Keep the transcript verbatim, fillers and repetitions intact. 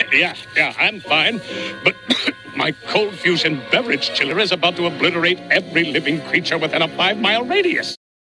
Yeah, yeah, I'm fine. But my cold fusion beverage chiller is about to obliterate every living creature within a five-mile radius.